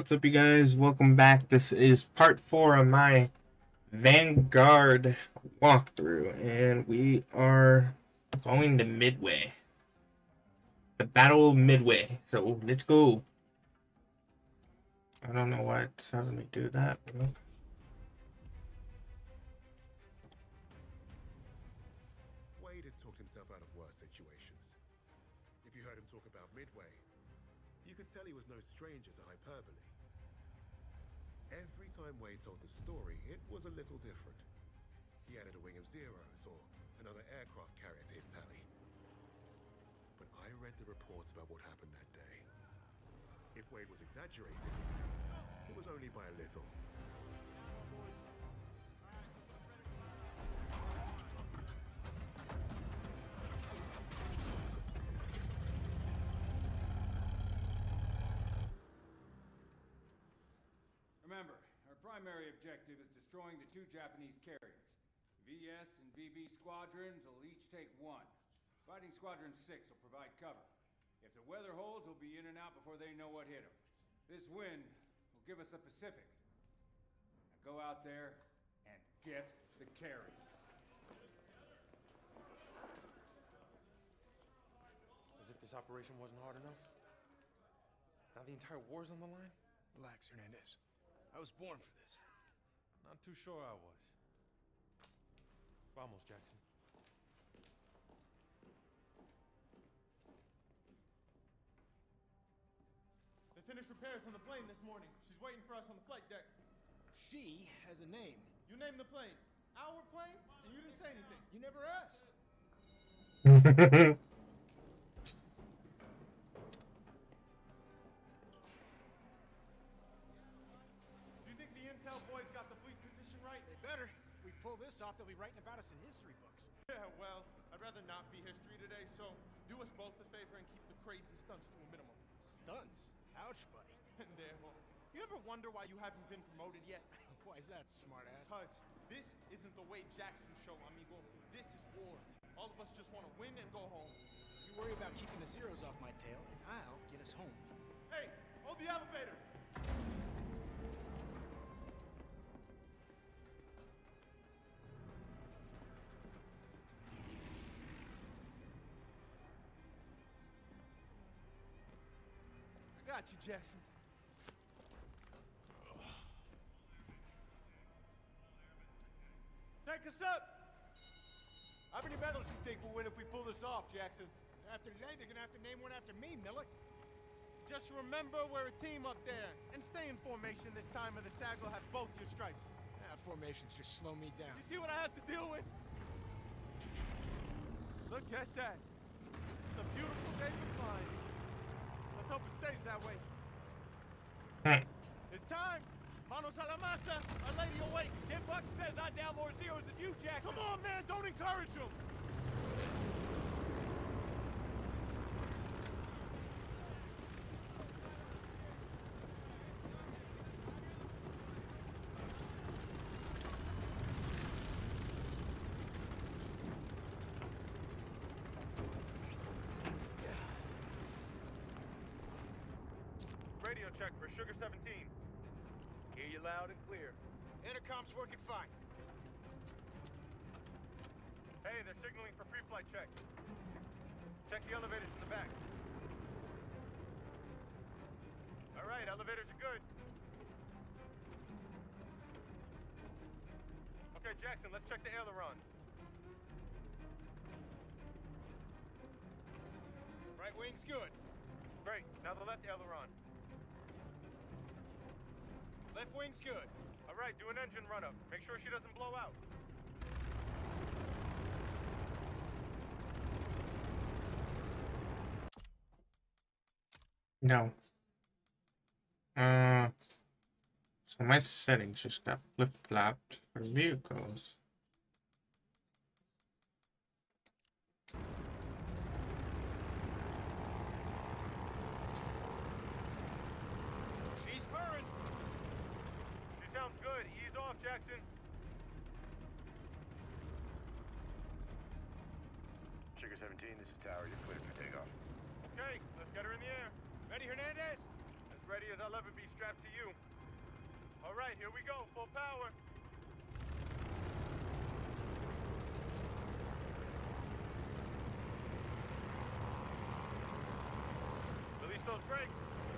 What's up, you guys? Welcome back. This is part 4 of my Vanguard walkthrough, and we are going to Midway. The Battle of Midway. So, let's go. I don't know why it's having me do that. Wade had talked himself out of worse situations. If you heard him talk about Midway, you could tell he was no stranger to hyperbole. Every time Wade told the story, it was a little different. He added a wing of Zeros or another aircraft carrier to his tally. But I read the reports about what happened that day. If Wade was exaggerating, it was only by a little. Remember, our primary objective is destroying the two Japanese carriers. VS and VB squadrons will each take one. Fighting Squadron 6 will provide cover. If the weather holds, we'll be in and out before they know what hit them. This wind will give us the Pacific. Now go out there and get the carriers. As if this operation wasn't hard enough. Now the entire war's on the line? Relax, Hernandez. I was born for this. Not too sure I was. Vamos, Jackson. They finished repairs on the plane this morning. She's waiting for us on the flight deck. She has a name. You named the plane. Our plane? And you didn't say anything. You never asked. Do you think the intel boys got the fleet position right? They better. If we pull this off, they'll be writing about us in history books. Yeah, well, I'd rather not be history today, so do us both a favor and keep the crazy stunts to a minimum. Stunts? Ouch, buddy. And there, well, you ever wonder why you haven't been promoted yet? Why is that, smartass? Because this isn't the Wade Jackson show, amigo. This is war. All of us just want to win and go home. You worry about keeping the Zeros off my tail, and I'll get us home. Hey, hold the elevator! I got you, Jackson. Take us up! How many medals you think we'll win if we pull this off, Jackson? After today, they're gonna have to name one after me, Millick. Just remember we're a team up there. And stay in formation this time or the SAG will have both your stripes. Formations just slow me down. You see what I have to deal with? Look at that. It's a beautiful day for flying. Let's hope it stays that way. It's time. Manos a la masa. Our lady awaits. 10 bucks says I down more zeros than you, Jackson. Come on, man. Don't encourage him. Radio check for Sugar 17. Hear you loud and clear. Intercom's working fine. Hey, they're signaling for pre-flight check. Check the elevators in the back. All right, elevators are good. Okay, Jackson, let's check the ailerons. Right wing's good. Great, now the left aileron. Left wing's good. All right, do an engine run-up. Make sure she doesn't blow out. No. So my settings just got flip-flopped for vehicles. She's purring. She sounds good. Ease off, Jackson. Sugar 17, this is Tower. You're cleared for takeoff. Okay, let's get her in the air. Ready, Hernandez? ready as I'll ever be strapped to you. All right, here we go, full power. Release those brakes.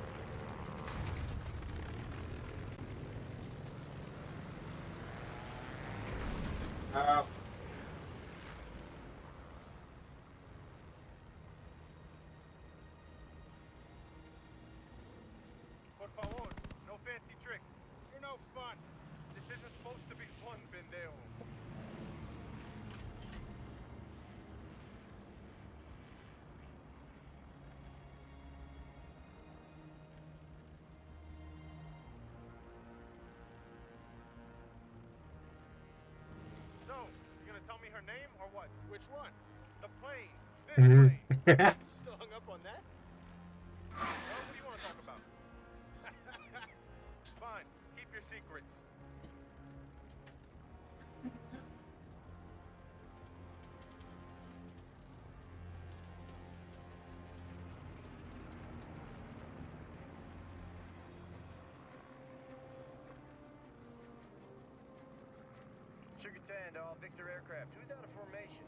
Por favor, no fancy tricks. You're no fun. This isn't supposed to be fun, pendejo. So, you gonna tell me her name or what? Which one? The plane. This plane. You still hung up on that? Well, what do you want to talk about? Fine, keep your secrets. Sugar 10 to all Victor aircraft. Who's out of formation?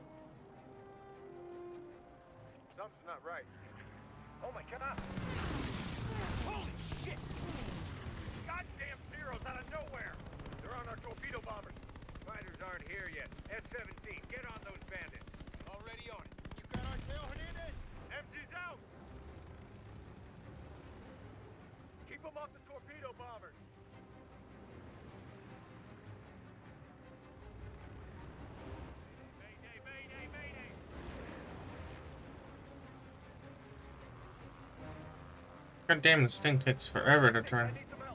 Something's not right. Oh my god! Holy shit! Goddamn Zeros out of nowhere! They're on our torpedo bombers. Fighters aren't here yet. S-17, get on those bandits. Already on it. You got our tail, Hernandez? MG's out! Keep them off the torpedo bombers. Mayday, mayday, mayday! God damn, this thing takes forever to I turn. need some help.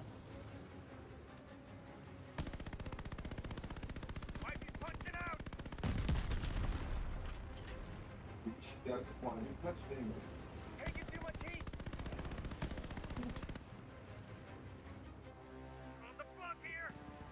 Might be punching out! Taking too much heat! On the block here!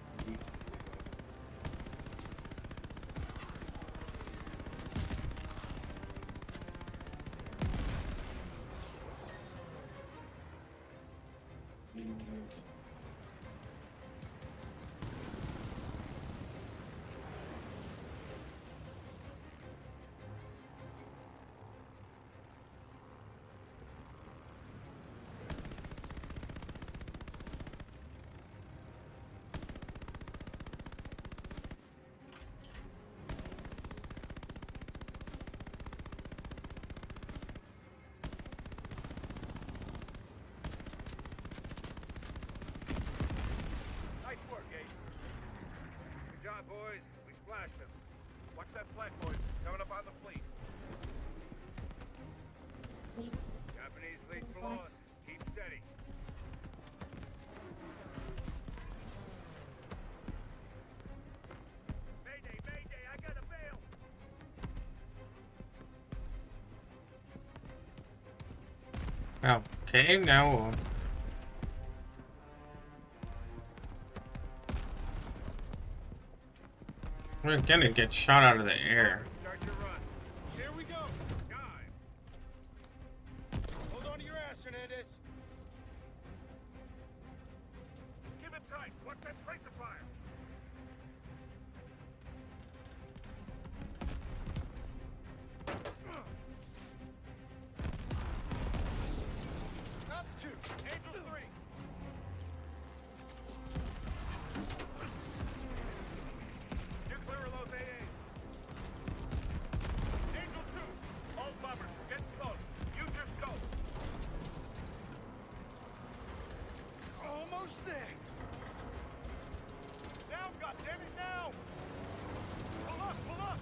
Nice work, Ace. Good job, boys. We splashed them. Watch that flag, boys. Coming up on the fleet. Japanese fleet below us. Keep steady. Mayday, mayday, I got a bail. Okay, now we're gonna get shot out of the air. Start your run. Here we go. Dive. Hold on to your ass, Hernandez. Keep it tight. Watch that tracer fire. That's two. Angel 3. You clear of those AAs. Angel 2. All bombers, get close. Use your scope. Almost there. Now, goddammit, now! Pull up, pull up!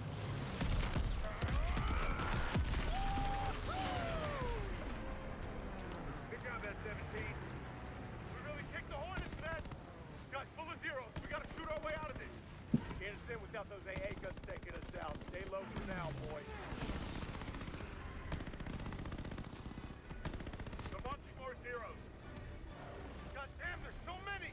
Good job, S-17. We really kicked the hornet's nest. Guys, full of zeros. We gotta shoot our way out of this. Can't stand without those AA guns taking us down. Stay low for now, boys. They're launching more zeros. God damn, there's so many!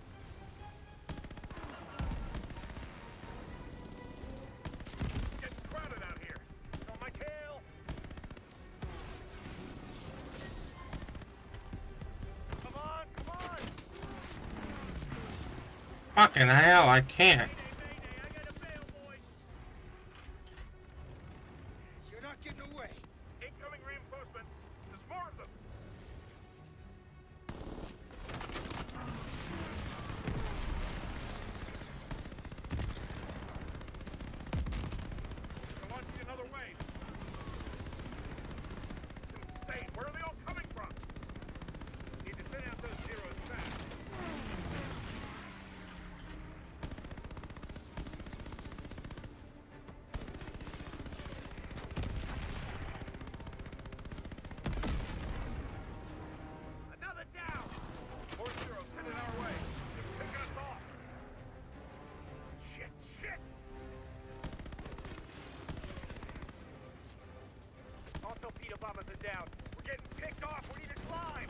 Getting crowded out here. On my tail. Come on, come on! Fucking hell, I can't. You're not getting away. Incoming reinforcements. There's more of them. They're launching another wave. It's insane. Where are they all coming from? Need to send out those zeros fast. Another down! More zeros headed our way. They're picking us off. Shit, shit! All torpedo bombers are down. We're getting picked off. We need to climb.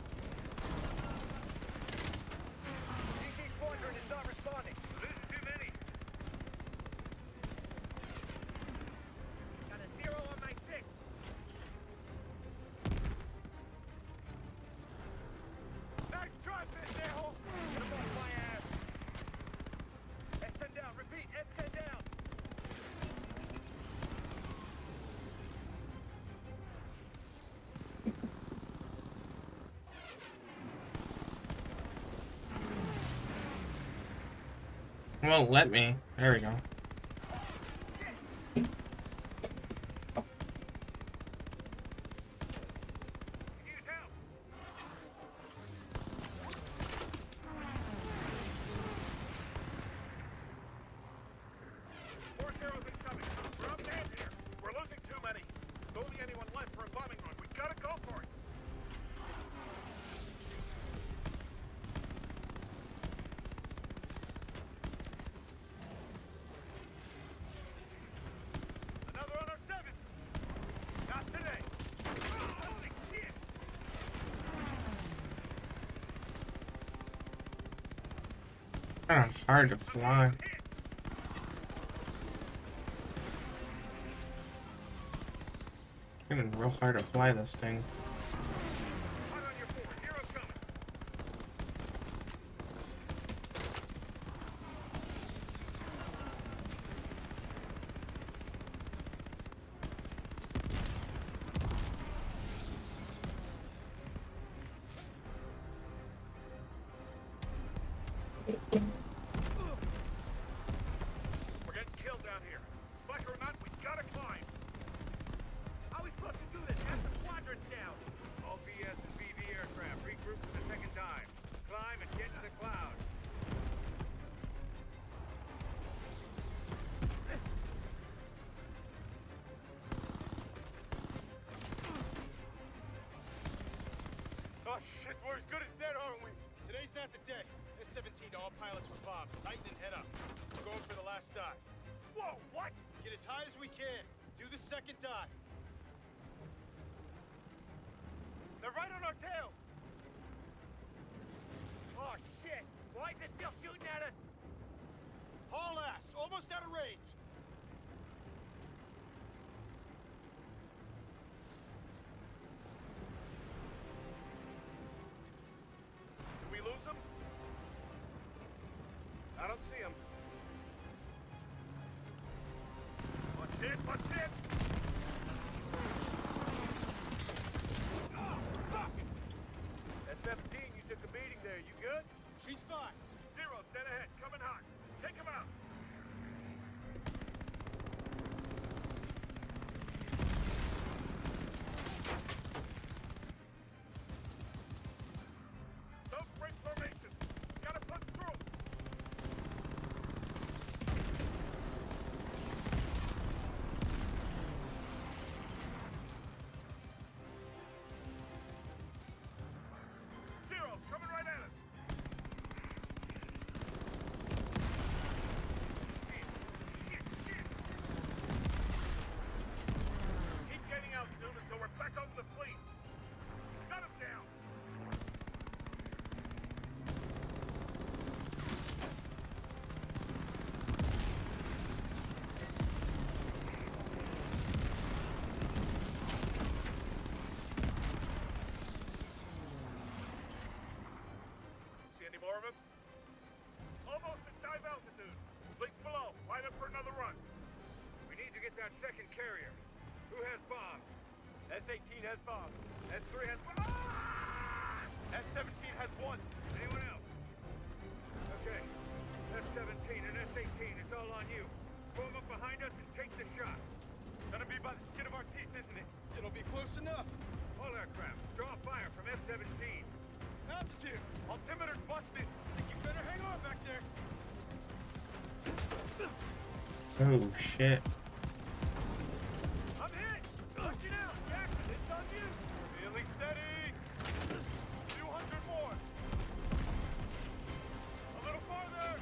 DC Squadron is not responding. Losing too many. Got a zero on my six. Nice try, Fish-a-hole. Get him off my ass. S10 down. Repeat, S10 down. Won't let me. There we go. Use help. More zeros incoming. We're up dead here. We're losing too many. There's only anyone left for a bombing run. We gotta go for it. Another on our 7. Not today. Holy shit! Kind of hard to fly. Hit. Getting real hard to fly this thing. Hot on your 4. Zero coming. We're getting killed down here. Like or not, we gotta climb. How are we supposed to do this? Half the squadron's down. All BS and BV aircraft regroup for the second time. Climb and get to the cloud. Oh shit, we're as good as dead, aren't we? Today's not the day. S-17 to all pilots with bombs. Tighten and head up. We're going for the last dive. Whoa, what? Get as high as we can. Do the second dive. They're right on our tail. Oh, shit. Why is it still shooting at us? Haul ass. Almost out of range. Did we lose them? I don't see them. What's it? What's it? Oh, fuck! S-17, you took a beating there. You good? She's fine. Zeros, dead ahead. Coming hot. Take him out. Don't break formation. Gotta punch through. line up for another run. We need to get that second carrier. Who has bombs? S-18 has bombs. S3 has... Ah! S-17 has one. Anyone else? Okay. S-17 and S-18, it's all on you. Form up behind us and take the shot. Gonna be by the skin of our teeth, isn't it? It'll be close enough. All aircraft, draw fire from S-17. Altitude. Altimeter's busted. Think you better hang on back there. Oh shit. I'm hit. Watch it out, Jackson. It's on you. Feeling steady. 200 more. A little farther.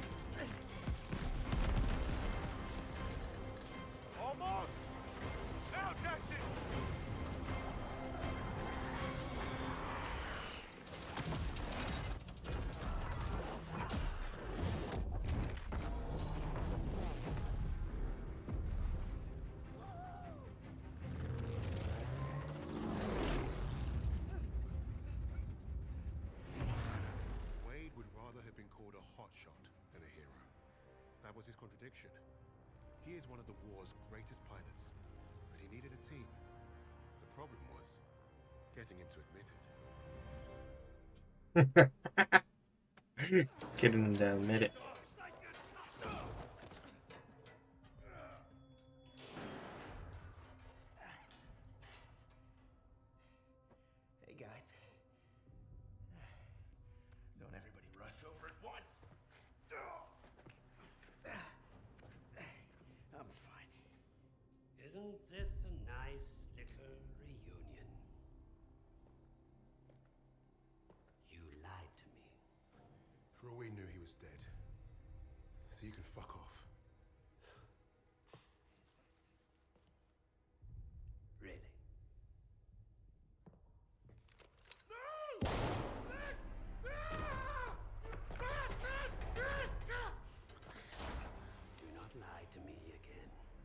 Almost. Now, Jackson. Wade would rather have been called a hotshot than a hero. That was his contradiction. He is one of the war's greatest pilots, but he needed a team. The problem was getting him to admit it. Getting him to admit it. Hey guys. Don't everybody rush over at once. I'm fine. Isn't this a nice little reunion? You lied to me. For all we knew, he was dead. So you can fuck off. Really? Do not lie to me again.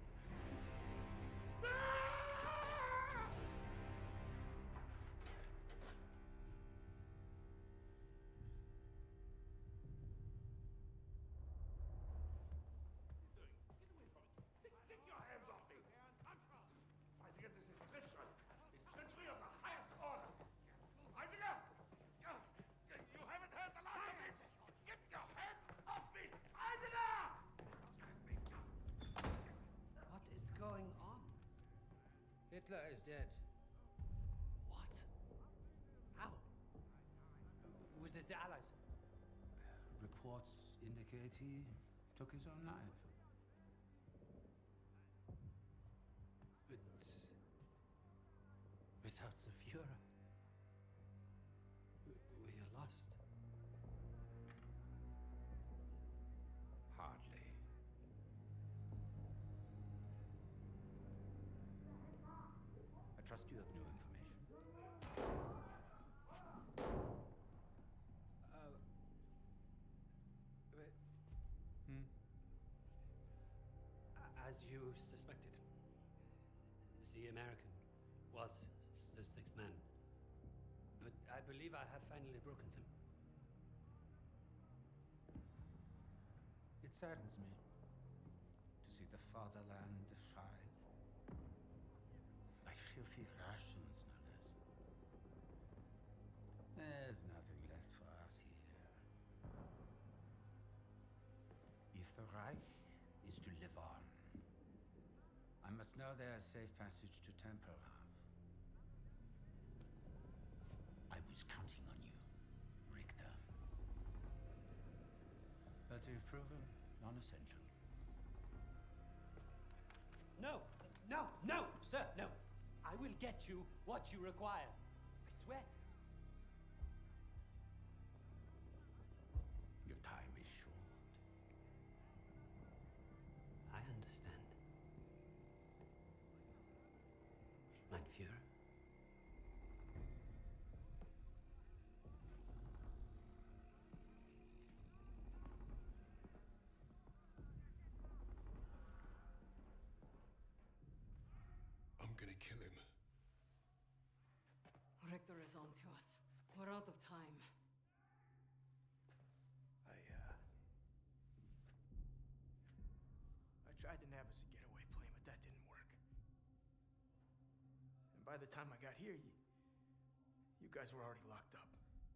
Take your hands off me! Weisiger, this is treachery. It's treachery of the highest order. Weisiger! You haven't heard the last of this! Get your hands off me! Weisiger! What is going on? Hitler is dead. What? How? Was it the Allies? Reports indicate he took his own life. But without the Führer, we are lost. Hardly. I trust you have new information. As you suspected, the American was the sixth man. But I believe I have finally broken them. It saddens me to see the fatherland defiled by filthy rations, no less. There's nothing left for us here. If the Reich is to live on, I must know there's safe passage to Tempelhof. I was counting on you, Richter. But you've proven non-essential. No! No! No! Sir, no! I will get you what you require. I swear. Your time is short. I understand. Mein Führer? I'm gonna kill him. Richter is on to us. We're out of time. I tried to nab us a getaway plane, but that didn't work. And by the time I got here, you guys were already locked up.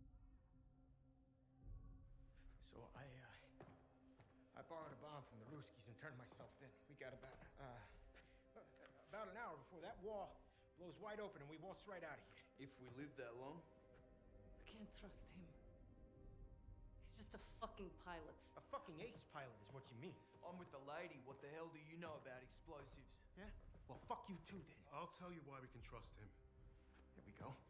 So I borrowed a bomb from the Ruskies and turned myself in. We got about an hour before that wall blows wide open and we waltz right out of here. If we live that long? I can't trust him. He's just a fucking pilot. A fucking ace pilot is what you mean. I'm with the lady. What the hell do you know about explosives? Yeah? Well, fuck you too, then. I'll tell you why we can trust him. Here we go.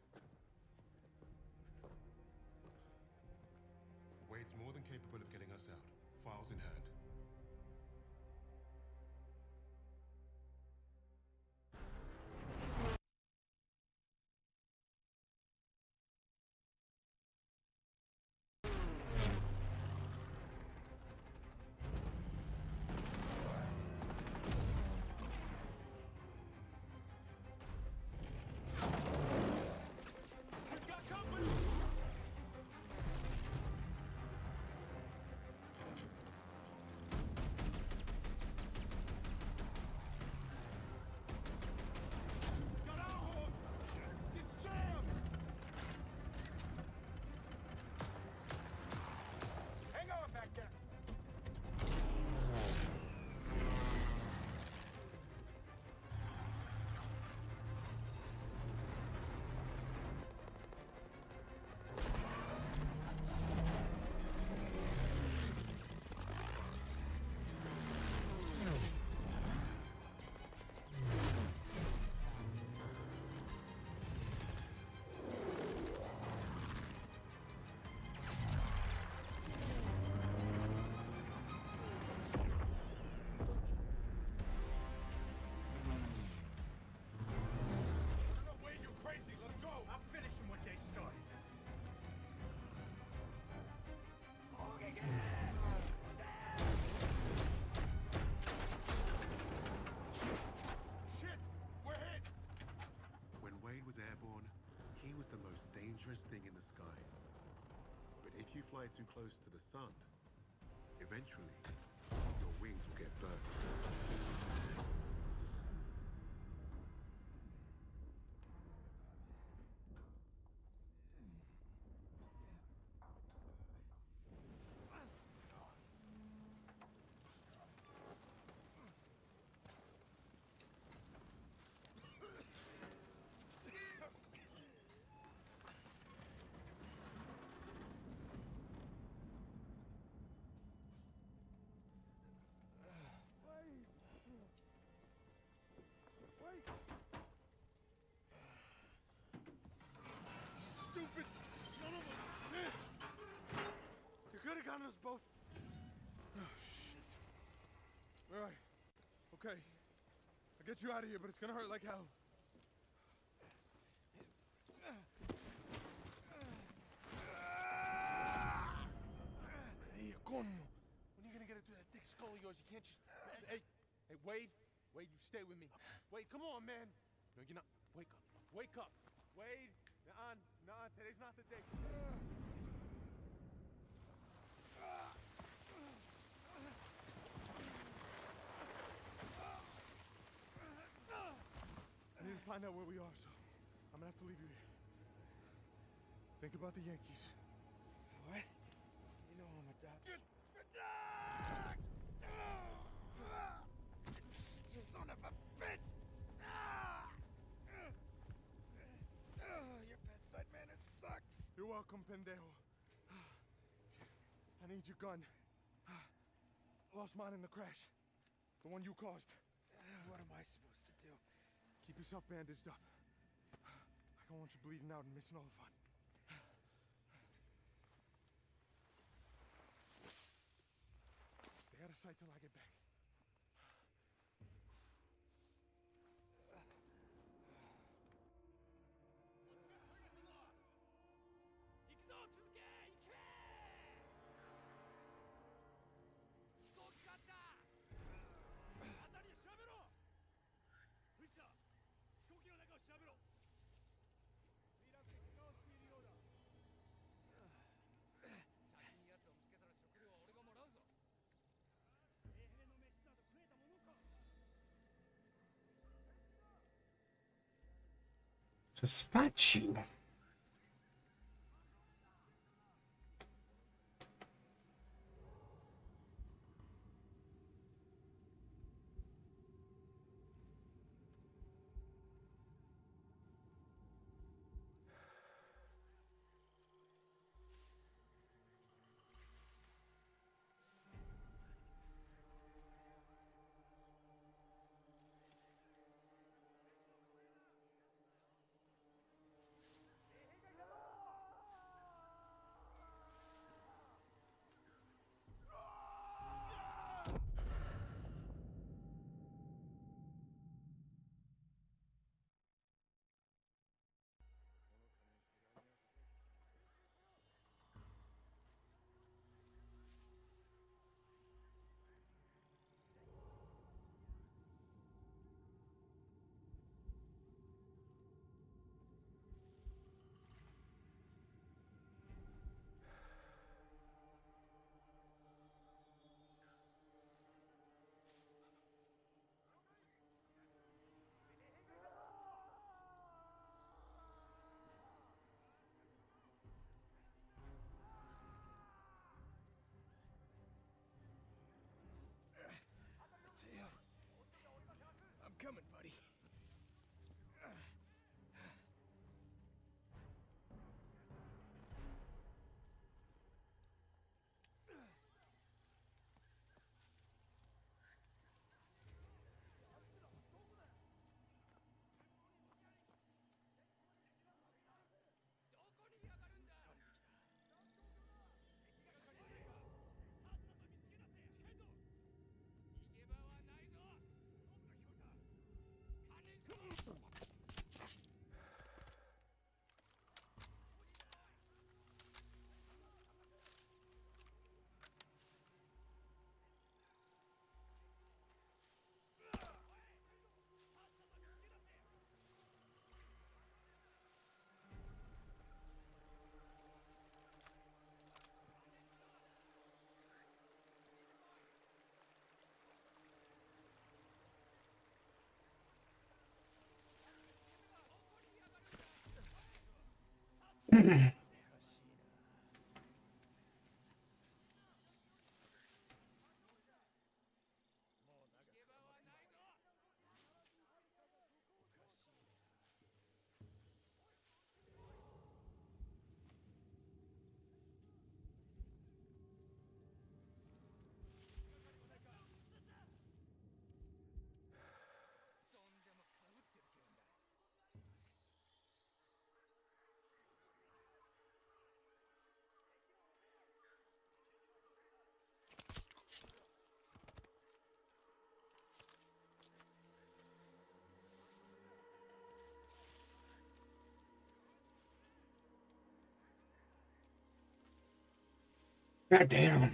Wade's more than capable of getting us out. Files in hand. Thing in the skies. But if you fly too close to the sun, eventually your wings will get burned. Stupid son of a bitch! You could have gotten us both. Oh, shit. All right. Okay. I'll get you out of here, but it's gonna hurt like hell. Hey, coño. When are you gonna get it through that thick skull of yours? You can't just... Hey, Wade. Wade, you stay with me. Wade, come on, man. No, you're not. Wake up. Wake up. Wade. Nah, today's not the day. I need to find out where we are, so I'm gonna have to leave you here. Think about the Yankees. What? You know I'm a doctor. Son of a bitch! Your bedside manner sucks. You're welcome, pendejo. I need your gun. Lost mine in the crash. The one you caused. What am I supposed to do? Keep yourself bandaged up. I don't want you bleeding out and missing all the fun. Stay out of sight till I get back. to spot you. Teo, I'm coming, buddy. God damn.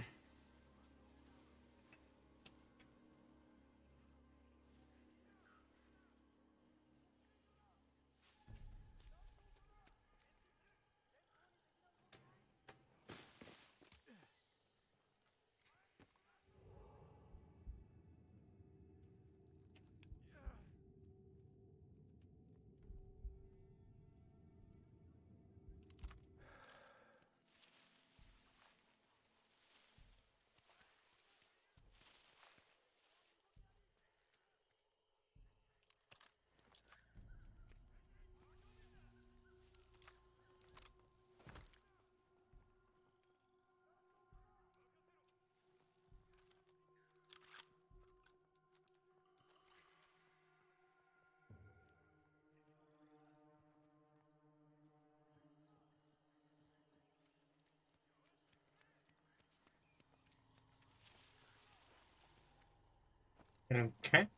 Okay.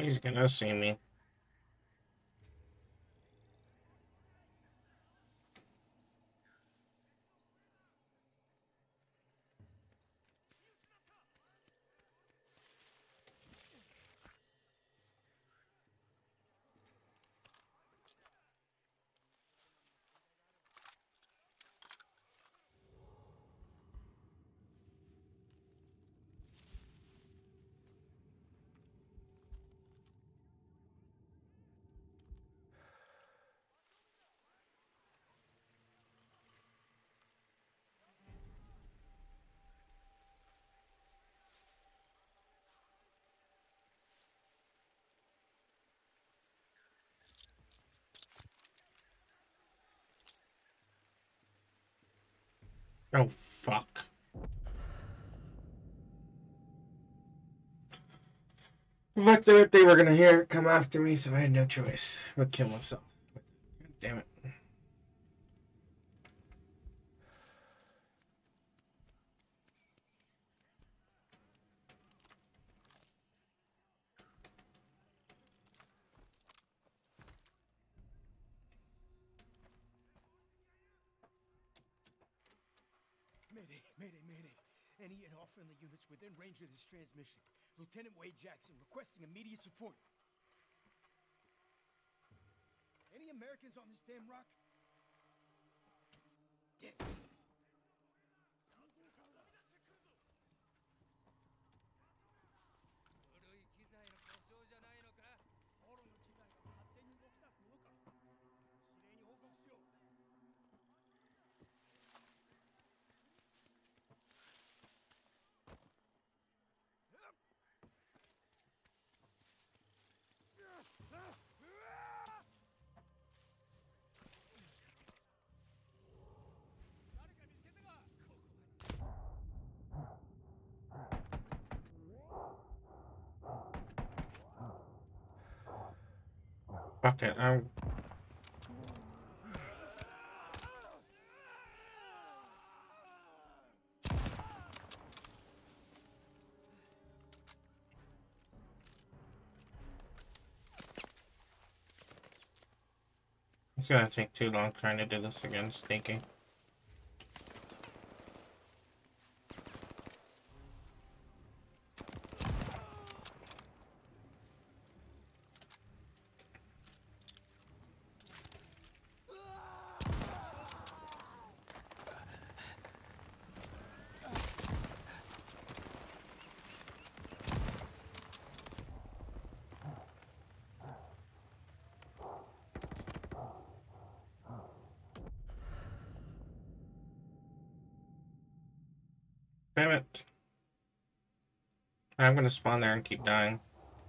He's gonna see me. Oh, fuck. I thought they were gonna hear it come after me, so I had no choice but kill myself. Damn it. Mayday, mayday, mayday. Any and all friendly units within range of this transmission. Lieutenant Wade Jackson requesting immediate support. Any Americans on this damn rock? Dead. Fuck it, I'm... It's gonna take too long trying to do this again, sneaking. Damn it. I'm gonna spawn there and keep dying.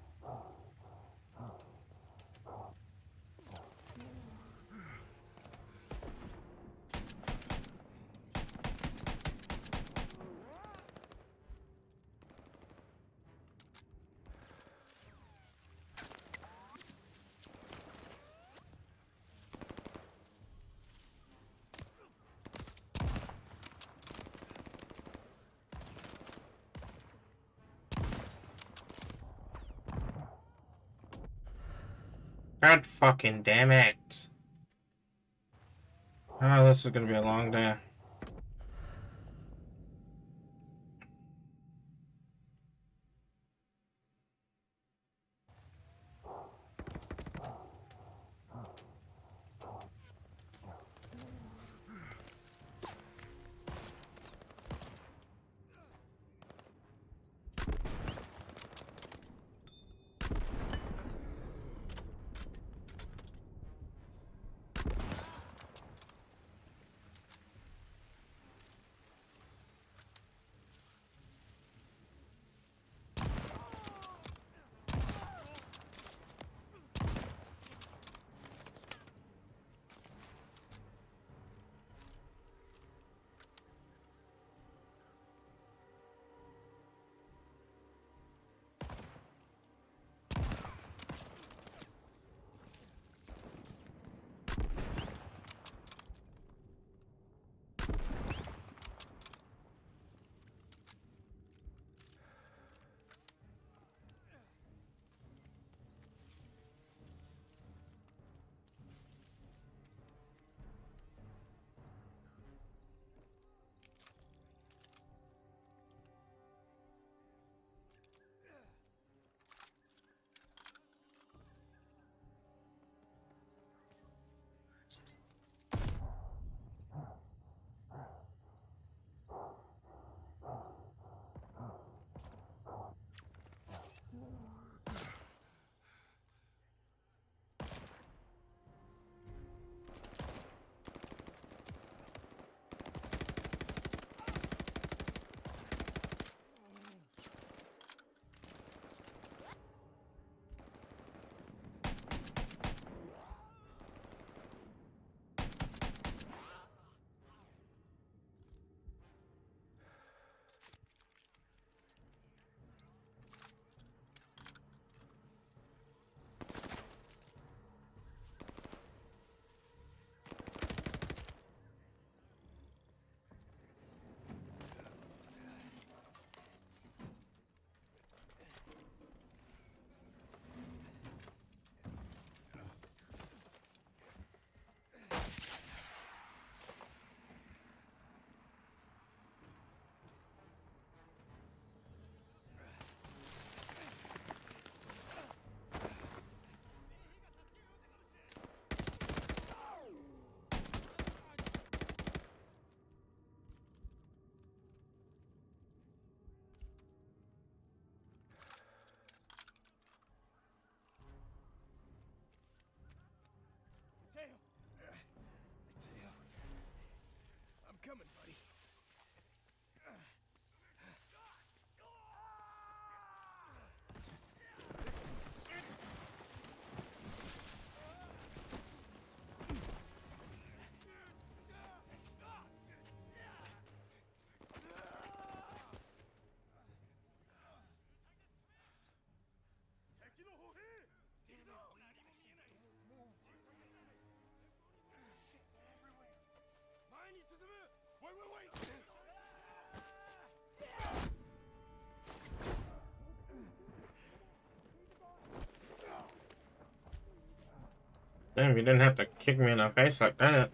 God fucking damn it. Oh, this is gonna be a long day. coming, buddy. Damn, you didn't have to kick me in the face like that.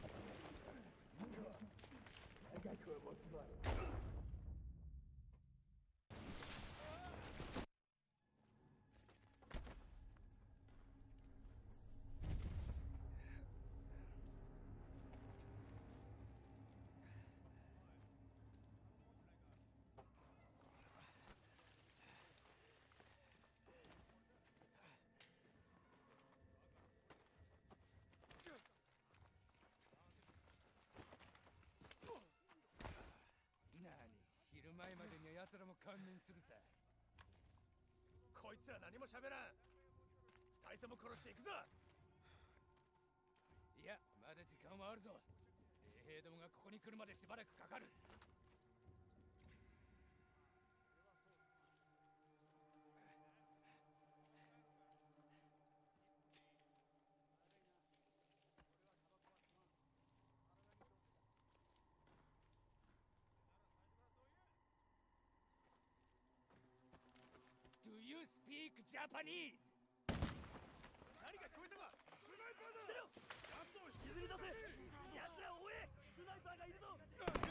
Do you speak Japanese? 何か聞こえたか？スナイパーだ！奴を引きずり出せ！奴らを追え！スナイパーがいるぞ！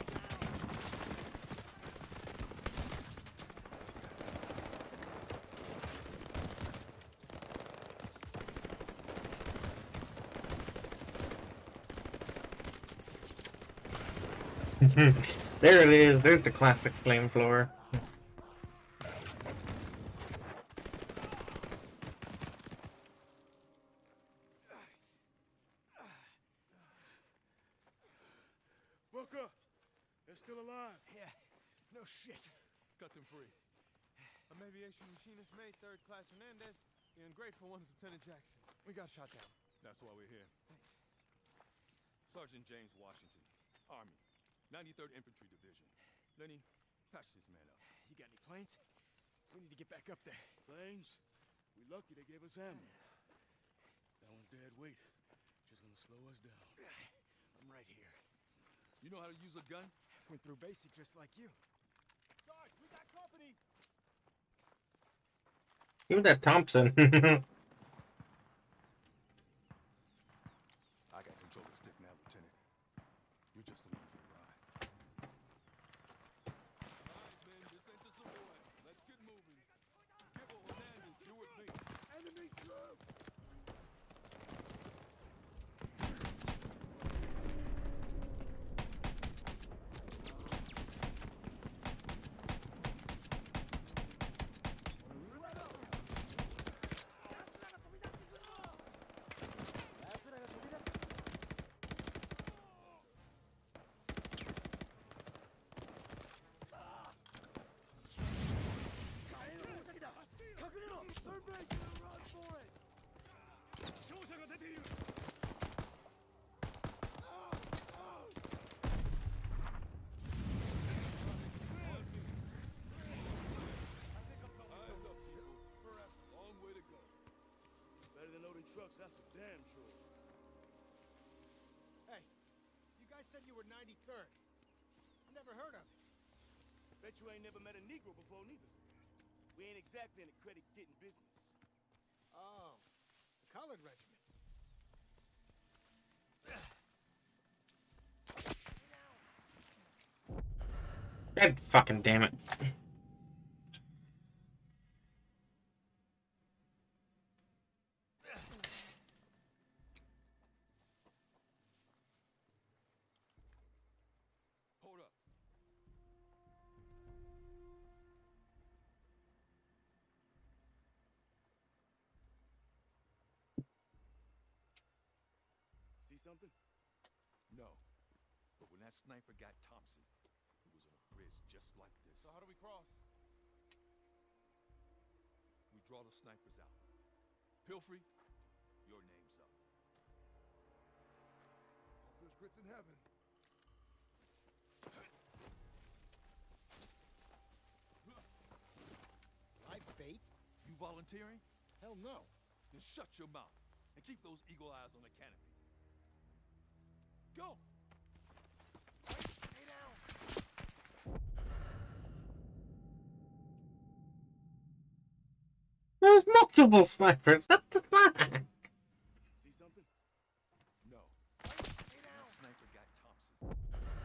There it is. There's the classic flamethrower. Booker, they're still alive. Yeah, no shit. Cut them free. I'm aviation machinist mate, 3rd class Hernandez. The ungrateful one's Lieutenant Jackson. We got shot down. That's why we're here. Thanks. Sergeant James Washington, Army, 93rd Infantry Division. Lenny, patch this man up. You got any planes? We need to get back up there. Planes? We lucky they gave us ammo. That one's dead weight. Just gonna slow us down. I'm right here. You know how to use a gun? Went through basic just like you. Sarge, we got company! Give me that Thompson. I got control of the stick now, Lieutenant. You're just along for the ride. Alright, men, this ain't the Savoy. Let's get moving. Gibble, Hernandez, you with me. Enemy through! Trucks, that's for damn sure. Hey, you guys said you were 93rd. I never heard of it. Bet you ain't never met a Negro before, neither. We ain't exactly in the credit-getting business. Oh, the colored regiment. God fucking damn it. Hold up. See something? No. But when that sniper got Thompson. He was on a bridge just like this. So how do we cross? We draw the snipers out. Pilfrey, your name's up. Hope there's grits in heaven. Live bait? You volunteering? Hell no. Then shut your mouth and keep those eagle eyes on the canopy. Go! Stay down! There's multiple snipers. What the fuck? See something? No. That sniper got Thompson.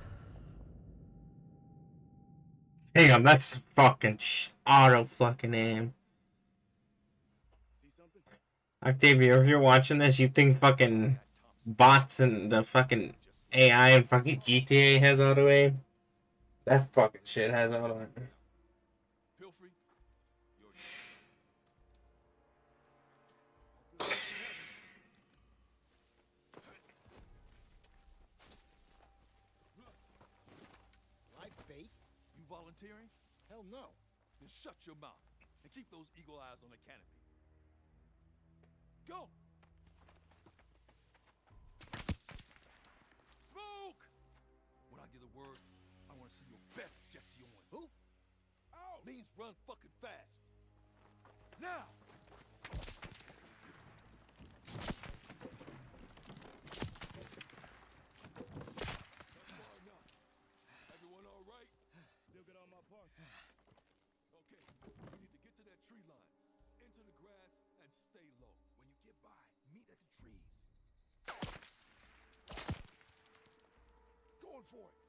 Damn, that's fucking auto fucking aim. See something? Octavia, if you're watching this, you think fucking bots and the fucking AI and fucking GTA has auto aim? That fucking shit has auto aim. Pilfrey, your Live bait? You volunteering? Hell no. Then shut your mouth and keep those eagle eyes on the canopy. Go! Smoke! When I give the word, I want to see your best Jesse Owens. Who? Oh! Means run fucking fast. Now! Everyone all right? Still got all my parts. Okay, you need to get to that tree line, into the grass, and stay low. When you get by, meet at the trees. Going for it.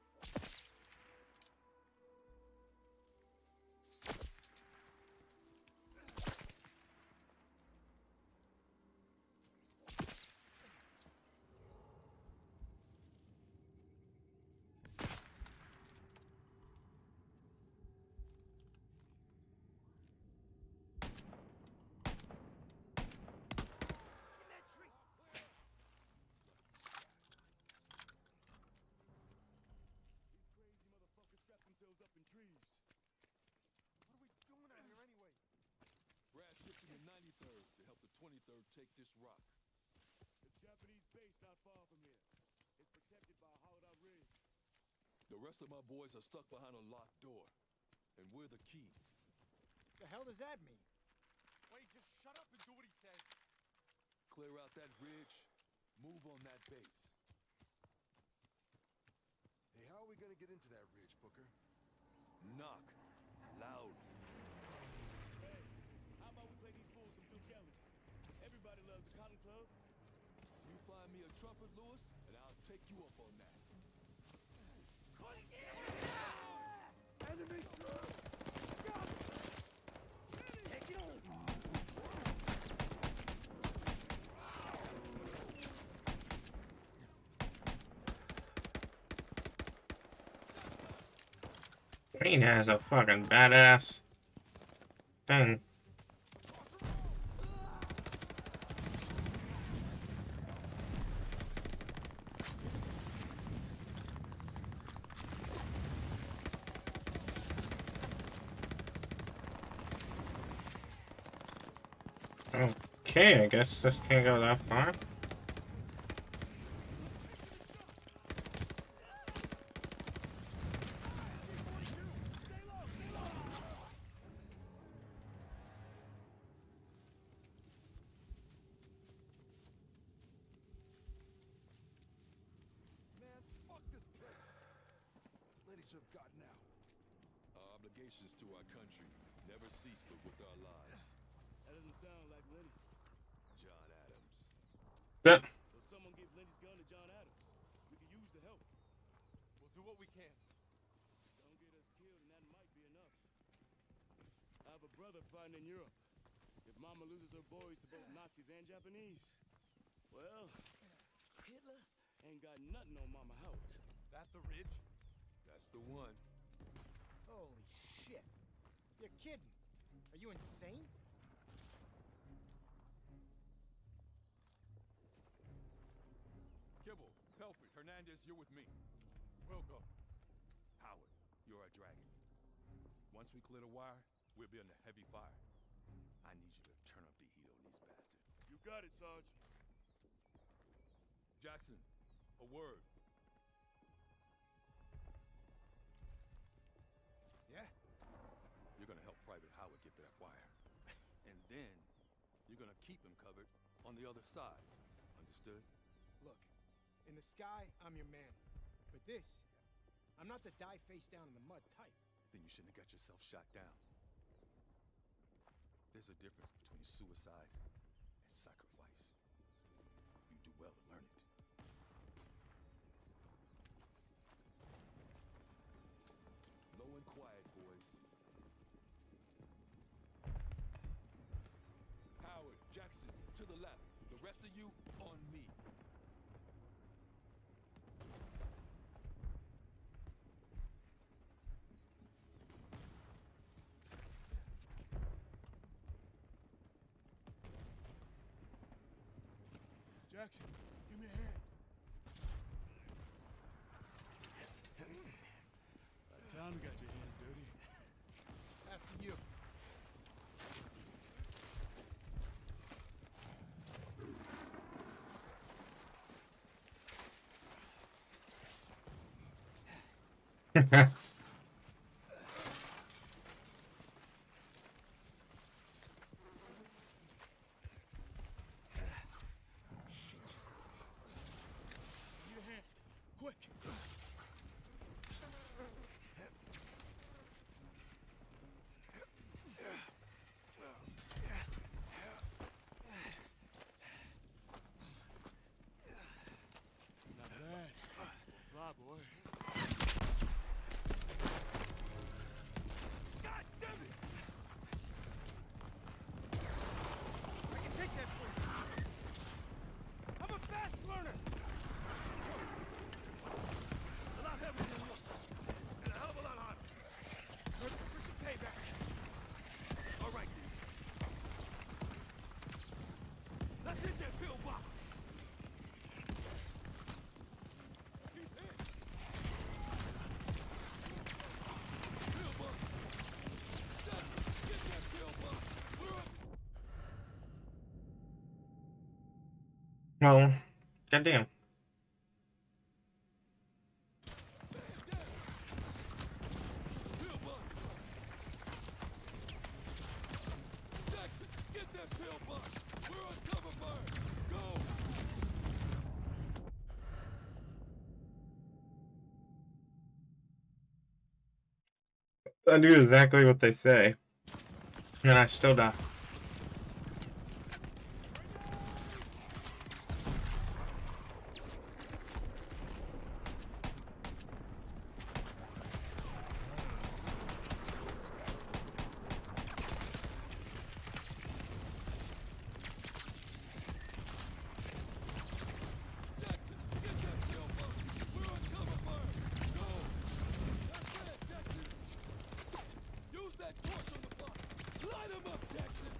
Up in trees. What are we doing out here anyway? Brad shipped to the 93rd to help the 23rd take this rock. The Japanese base not far from here. It's protected by a hollowed-out ridge. The rest of my boys are stuck behind a locked door, and we're the key. The hell does that mean? Wait, just shut up and do what he says. Clear out that ridge, move on that base. Hey, how are we gonna get into that ridge, Booker? Knock. Loud. Hey, how about we play these fools some Duke Ellington? Everybody loves a cotton club. You find me a trumpet, Lewis, and I'll take you up on that. Enemy through! Take it on! Green has a fucking badass thing. Okay, I guess this can't go that far. Man, fuck this place. Lady should have gotten out. Our obligations to our country never cease but with our lives. That doesn't sound like Lenny. John Adams. Yeah. Will someone give Lenny's gun to John Adams? We could use the help. We'll do what we can. Don't get us killed, and that might be enough. I have a brother fighting in Europe. If Mama loses her boys to both Nazis and Japanese, well, Hitler ain't got nothing on Mama Howard. That the ridge? That's the one. Holy shit. You're kidding. Are you insane? Kibble, Pelfrey, Hernandez, you're with me. Welcome. Howard, you're our dragon. Once we clear the wire, we'll be under heavy fire. I need you to turn up the heat on these bastards. You got it, Sarge. Jackson, a word. Yeah? You're gonna help Private Howard get to that wire. And then, you're gonna keep him covered on the other side. Understood? Look, in the sky, I'm your man. But this, I'm not the die face down in the mud type. Then you shouldn't have got yourself shot down. There's a difference between suicide and sacrifice. You do well to learn it. Low and quiet, boys. Howard, Jackson, to the left. The rest of you, on me. Jackson, give me a hand. About time you got your hands dirty. After you. Need a hand. Quick. Not bad. Fly, boy. God damn it! I can take that for you. I'm a fast learner. A lot heavier than you. And a hell of a lot harder. For some payback. All right, then. Let's hit that pillbox. He's hit. Pillbox. Jackson, get that pillbox. We're up. Well, goddamn. Pillbox. Jackson, get that pillbox. We're on cover fire. Go. I do exactly what they say. And I still die. Jackson, get that pillbox. We're on cover fire. Go. That's it, Jackson. Use that torch on the box. Light him up, Jackson.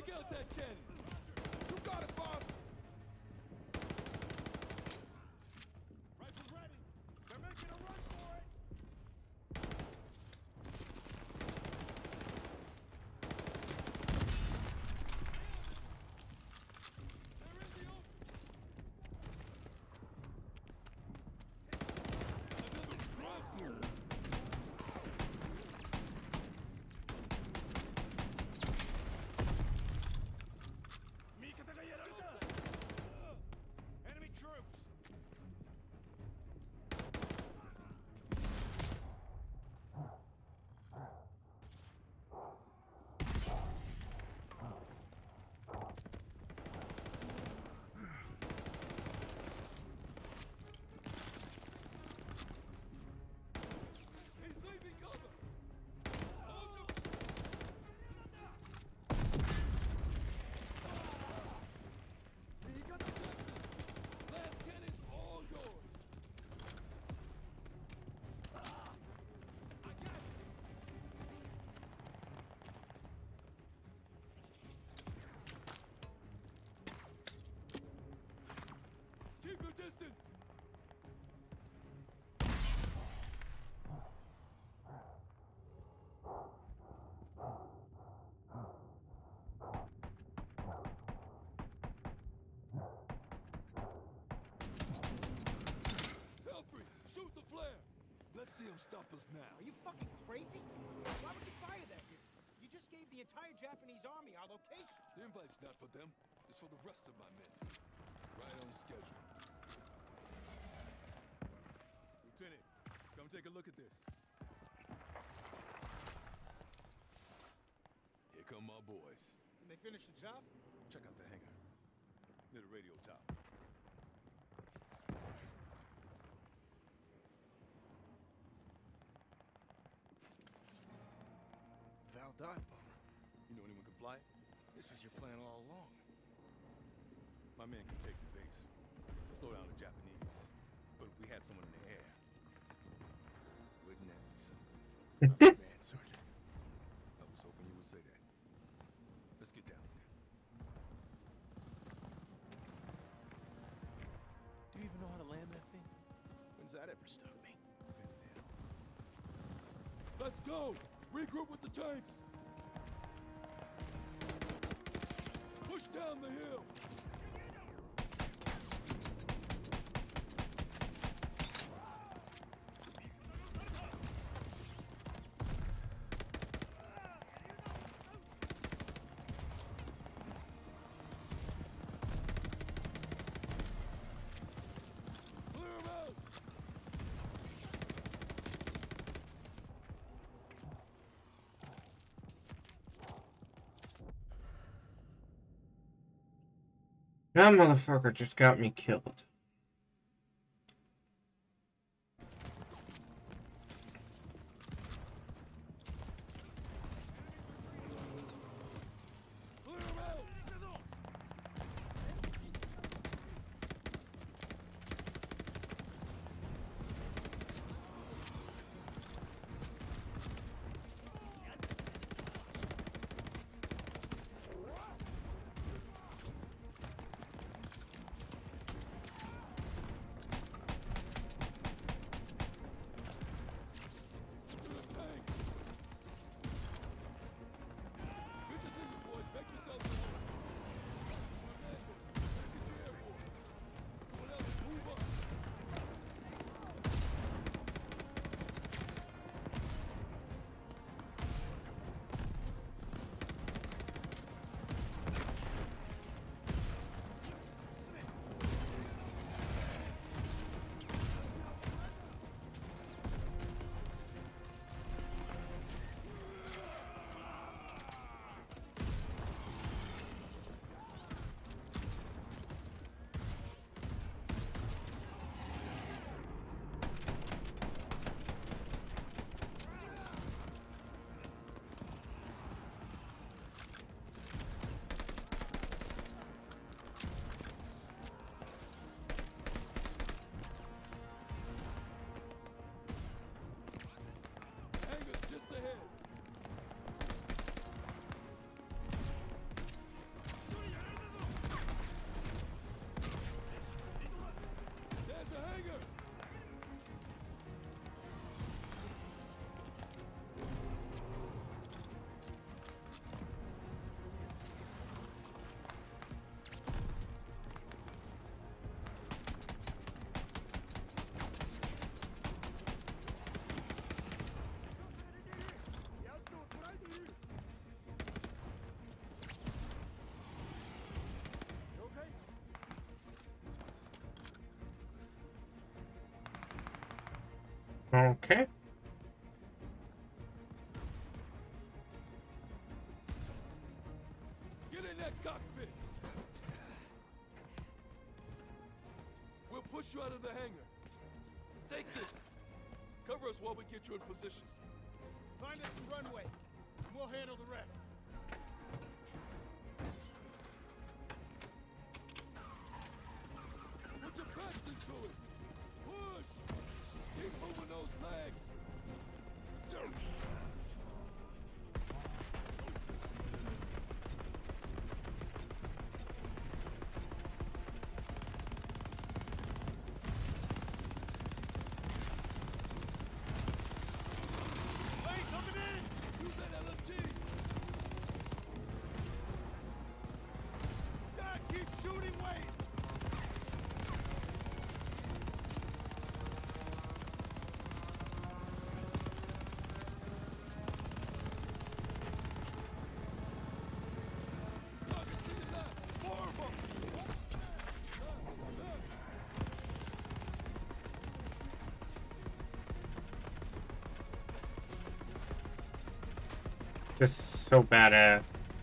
Take out that cannon. You got it, boss. Rifles ready. They're making a run for it. They're in the open. Enemy troops. He's leaving cover. Hold your... He got the objectives. Last cannon's all yours. I got you. Keep your distance. Helfrey, shoot the flare. Let's see him stop us now. Are you fucking crazy? Why would you fire that here? You just gave the entire Japanese army our location. The invite's not for them. It's for the rest of my men. Right on schedule. Lieutenant, come take a look at this. Here come my boys. Can they finish the job? Check out the hangar. Near the radio tower. Val dive bomber. You know anyone can fly it? This was your plan all along. My men can take the base. Slow down the Japanese. But if we had someone in the air, wouldn't that be something? Man, Sergeant. I was hoping you would say that. Let's get down there. Do you even know how to land that thing? When's that ever stopped me? Let's go! Regroup with the tanks! Push down the hill! Clear 'em out! That motherfucker just got me killed. Okay. Get in that cockpit. We'll push you out of the hangar. Take this. Cover us while we get you in position. Find us some runway, and we'll handle the rest. Put your backs into it. Push. Keep moving those legs. Hey, coming in! Use that LMG. God, keep shooting, Wade! This is so badass.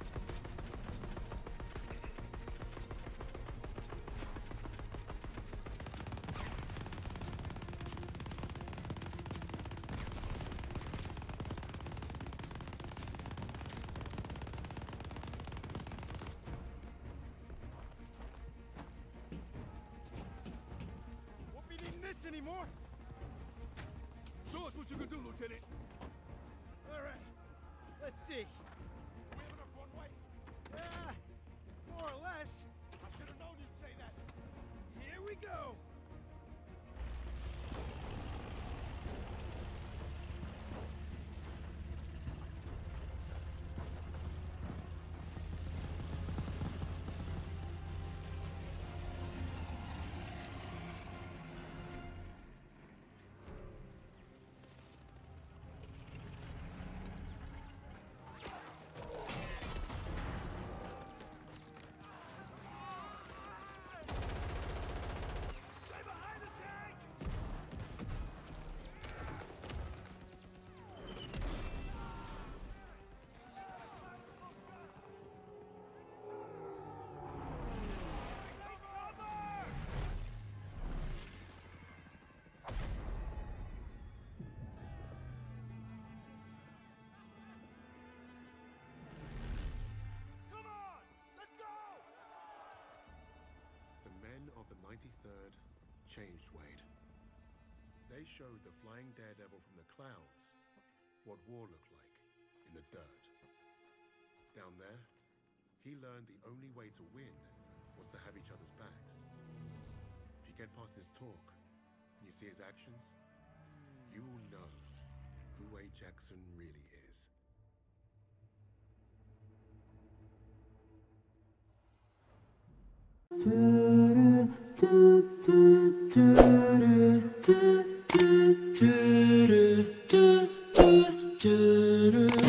Won't be needing this anymore! Show us what you can do, Lieutenant. All right, let's see. Do we have enough runway? More or less. I should have known you'd say that. Here we go. The men of the 93rd changed Wade. They showed the flying daredevil from the clouds what war looked like in the dirt. Down there, he learned the only way to win was to have each other's backs. If you get past his talk and you see his actions, you will know who Wade Jackson really is. Do